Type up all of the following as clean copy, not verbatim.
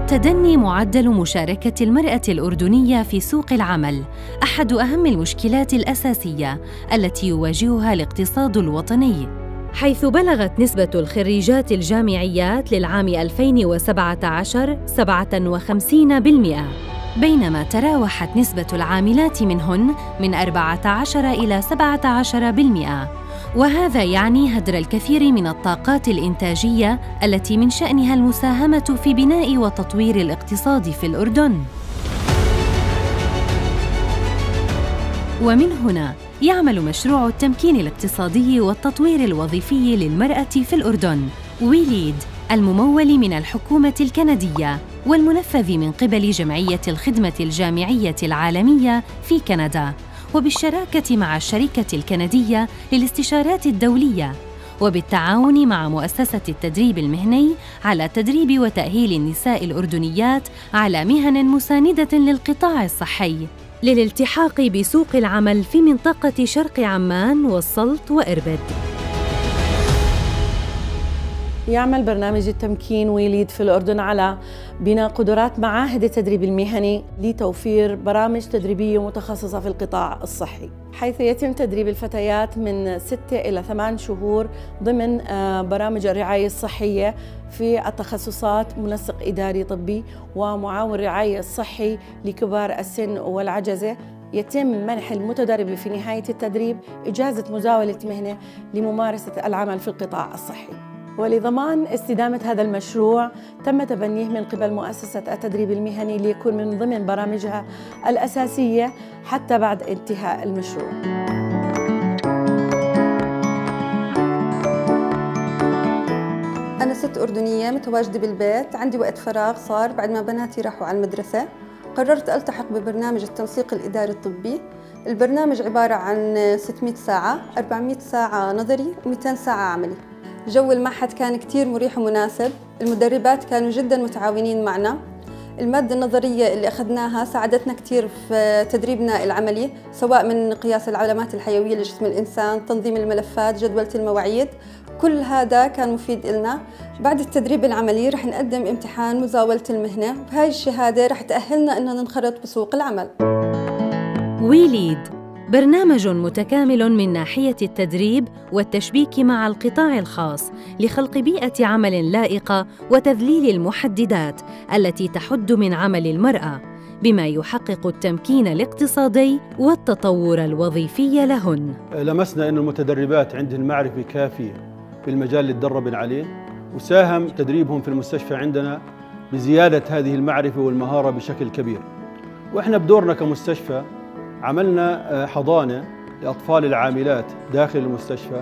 تدني معدل مشاركة المرأة الأردنية في سوق العمل أحد أهم المشكلات الأساسية التي يواجهها الاقتصاد الوطني، حيث بلغت نسبة الخريجات الجامعيات للعام 2017 57%، بينما تراوحت نسبة العاملات منهن من 14 إلى 17%، وهذا يعني هدر الكثير من الطاقات الإنتاجية التي من شأنها المساهمة في بناء وتطوير الاقتصاد في الأردن. ومن هنا يعمل مشروع التمكين الاقتصادي والتطوير الوظيفي للمرأة في الأردن ويليد، الممول من الحكومة الكندية والمنفذ من قبل جمعية الخدمة الجامعية العالمية في كندا، وبالشراكة مع الشركة الكندية للاستشارات الدولية، وبالتعاون مع مؤسسة التدريب المهني على تدريب وتأهيل النساء الأردنيات على مهن مساندة للقطاع الصحي للالتحاق بسوق العمل في منطقة شرق عمان والسلط وإربد. يعمل برنامج التمكين ويليد في الأردن على بناء قدرات معاهد التدريب المهني لتوفير برامج تدريبية متخصصة في القطاع الصحي، حيث يتم تدريب الفتيات من 6 إلى 8 شهور ضمن برامج الرعاية الصحية في التخصصات منسق إداري طبي ومعاون رعاية الصحي لكبار السن والعجزة. يتم منح المتدرب في نهاية التدريب إجازة مزاولة مهنة لممارسة العمل في القطاع الصحي. ولضمان استدامة هذا المشروع تم تبنيه من قبل مؤسسة التدريب المهني ليكون من ضمن برامجها الأساسية حتى بعد انتهاء المشروع. أنا ست أردنية متواجدة بالبيت، عندي وقت فراغ صار بعد ما بناتي راحوا على المدرسة. قررت ألتحق ببرنامج التنسيق الإداري الطبي. البرنامج عبارة عن 600 ساعة، 400 ساعة نظري و200 ساعة عملي. جو المعهد كان كتير مريح ومناسب، المدربات كانوا جدا متعاونين معنا. المادة النظرية اللي أخذناها ساعدتنا كتير في تدريبنا العملي، سواء من قياس العلامات الحيوية لجسم الإنسان، تنظيم الملفات، جدولة المواعيد، كل هذا كان مفيد إلنا. بعد التدريب العملي رح نقدم امتحان مزاولة المهنة، وبهاي الشهادة رح تأهلنا إننا ننخرط بسوق العمل. ويليد برنامج متكامل من ناحية التدريب والتشبيك مع القطاع الخاص لخلق بيئة عمل لائقة وتذليل المحددات التي تحد من عمل المرأة، بما يحقق التمكين الاقتصادي والتطور الوظيفي لهن. لمسنا أن المتدربات عندهن معرفة كافية بالمجال اللي تدربن عليه، وساهم تدريبهم في المستشفى عندنا بزيادة هذه المعرفة والمهارة بشكل كبير. وإحنا بدورنا كمستشفى عملنا حضانة لأطفال العاملات داخل المستشفى.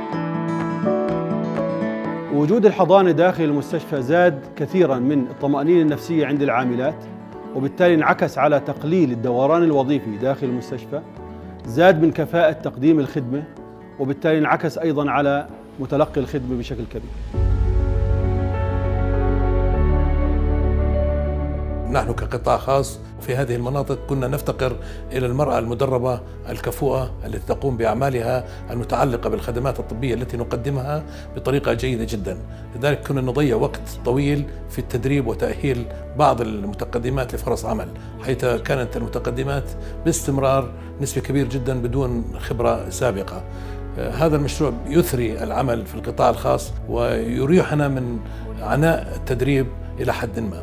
وجود الحضانة داخل المستشفى زاد كثيراً من الطمأنينة النفسية عند العاملات، وبالتالي انعكس على تقليل الدوران الوظيفي داخل المستشفى، زاد من كفاءة تقديم الخدمة، وبالتالي انعكس أيضاً على متلقي الخدمة بشكل كبير. نحن كقطاع خاص في هذه المناطق كنا نفتقر إلى المرأة المدربة الكفؤة التي تقوم بأعمالها المتعلقة بالخدمات الطبية التي نقدمها بطريقة جيدة جدا. لذلك كنا نضيع وقت طويل في التدريب وتأهيل بعض المتقدمات لفرص عمل، حيث كانت المتقدمات باستمرار نسبة كبيرة جدا بدون خبرة سابقة. هذا المشروع يثري العمل في القطاع الخاص ويريحنا من عناء التدريب إلى حد ما.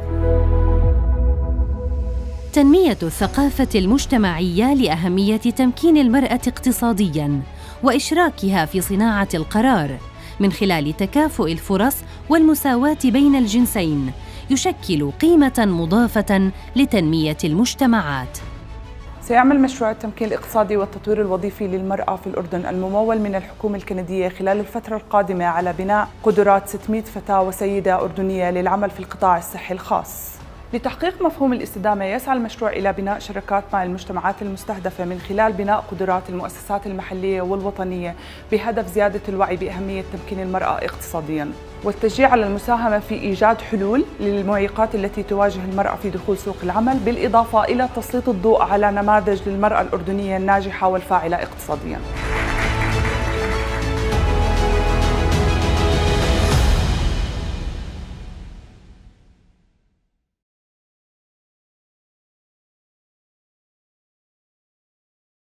تنمية الثقافة المجتمعية لأهمية تمكين المرأة اقتصادياً وإشراكها في صناعة القرار من خلال تكافؤ الفرص والمساواة بين الجنسين يشكل قيمة مضافة لتنمية المجتمعات. سيعمل مشروع التمكين الاقتصادي والتطوير الوظيفي للمرأة في الأردن الممول من الحكومة الكندية خلال الفترة القادمة على بناء قدرات 600 فتاة وسيدة أردنية للعمل في القطاع الصحي الخاص. لتحقيق مفهوم الاستدامة يسعى المشروع إلى بناء شراكات مع المجتمعات المستهدفة من خلال بناء قدرات المؤسسات المحلية والوطنية بهدف زيادة الوعي بأهمية تمكين المرأة اقتصادياً والتشجيع على المساهمة في إيجاد حلول للمعيقات التي تواجه المرأة في دخول سوق العمل، بالإضافة إلى تسليط الضوء على نماذج للمرأة الأردنية الناجحة والفاعلة اقتصادياً.